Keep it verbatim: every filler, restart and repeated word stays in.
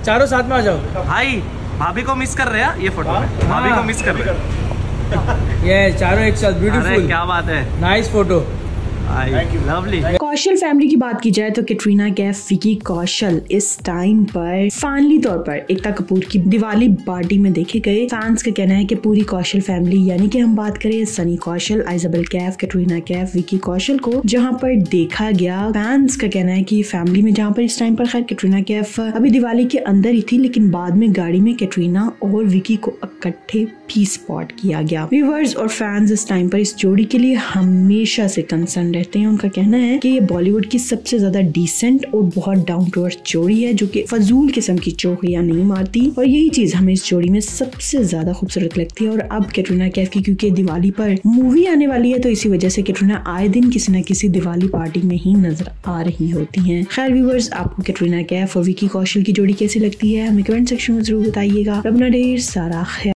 चारों साथ में आ जाओ। भाई भाभी को मिस कर रहे हैं ये फोटो में, भाभी को मिस कर रहे हैं ये चारों एक साथ, ब्यूटीफुल। क्या बात है, nice photo, lovely. Kaushal family की बात की जाए तो कैटरीना कैफ, विकी कौशल इस टाइम पर फाइनली तौर पर एकता कपूर की दिवाली पार्टी में देखे गए। फैंस का कहना है कि पूरी कौशल फैमिली यानी कि हम बात करें सनी कौशल, आइजाबेल कैफ, कैटरीना कैफ, विकी कौशल को जहां पर देखा गया। फैंस का कहना है कि फैमिली में जहां पर इस टाइम पर खैर कैटरीना कैफ अभी दिवाली के अंदर ही थी, लेकिन बाद में गाड़ी में कैटरीना और विकी को इकट्ठे भी स्पॉट किया गया। व्यूअर्स और फैंस इस टाइम पर इस जोड़ी के लिए हमेशा से कंसर्न रहते हैं। उनका कहना है कि ये बॉलीवुड की सबसे ज्यादा डिसेंट और बहुत डाउन टू अर्थ जोड़ी है, जो कि फजूल किस्म की चौकड़ियां नहीं मारती, और यही चीज हमें इस जोड़ी में सबसे ज्यादा खूबसूरत लगती है। और अब कैटरीना कैफ की क्योंकि दिवाली पर मूवी आने वाली है, तो इसी वजह से कैटरीना आए दिन किसी न किसी दिवाली पार्टी में ही नजर आ रही होती है। खैर व्यूअर्स, आपको कैटरीना कैफ और विकी कौशल की जोड़ी कैसी लगती है हमें कमेंट सेक्शन में जरूर बताइएगा। अपना ढेर सारा